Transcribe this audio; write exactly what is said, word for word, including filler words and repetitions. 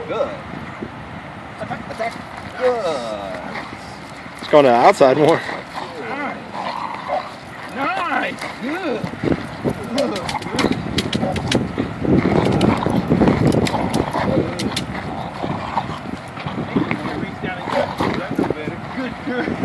Good. Attack. Attack. Good. It's going to the outside more. Nice. Nice. Good. Good. Good. Good.